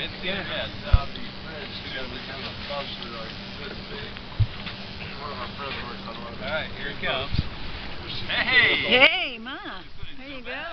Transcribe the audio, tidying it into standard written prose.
It's good. Yeah, southeast ridge is going to be kind of closer like this big. One of our friends works on one of those. All right, here it comes. Hey! Hey, Ma. There you go.